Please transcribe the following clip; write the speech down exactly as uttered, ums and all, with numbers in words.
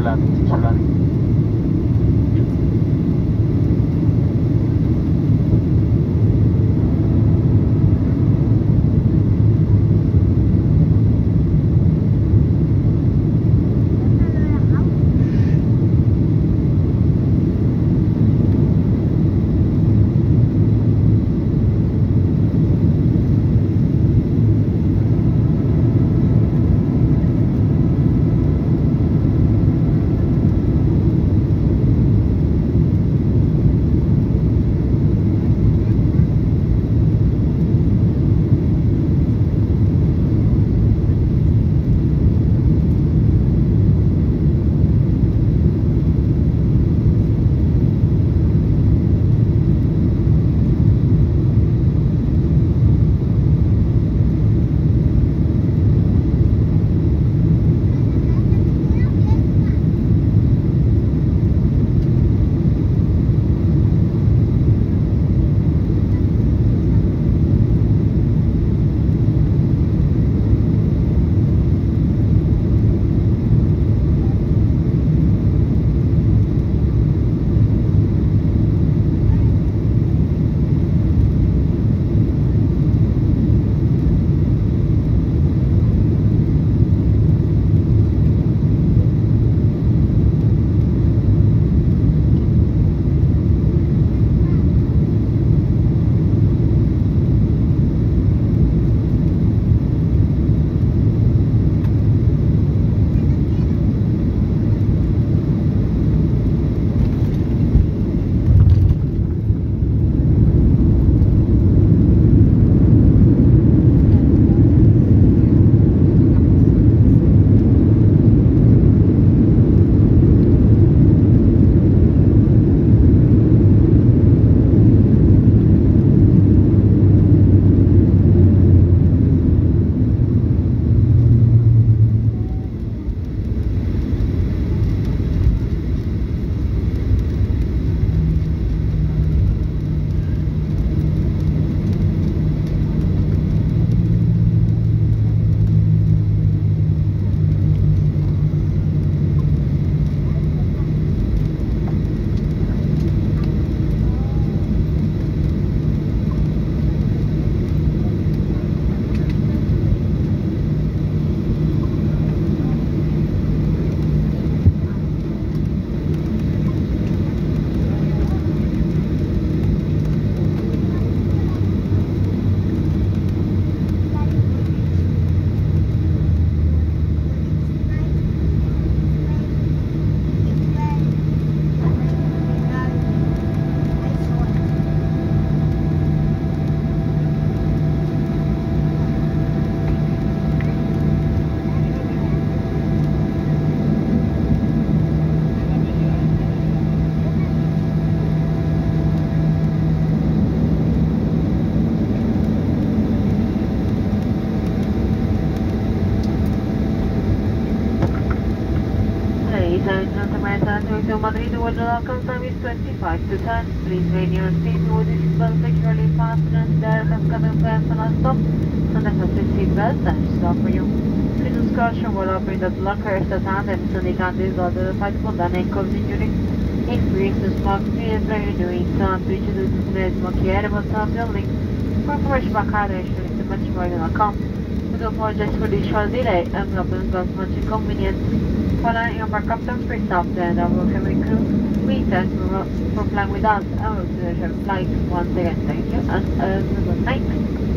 Sulani, Sulani. To Madrid, the weather local time is twenty-five to ten. Please remain your seat with the seatbelt securely fastened and there has cabin personal stop. So next up the seatbelt and stop for you. Please discussion will open the locker at hand and so they can dissolve the cycle dan e continuing. Increase the smoke speed very doing some to the display smoke air but some building. For information about car insurance and much more than a com. We do apologize for the short delay and hope this was much inconvenient. Following your backup temporary stop there, the our cabin crew, we thank you for flying with us and we'll see you flight once again. Thank you and uh, good night.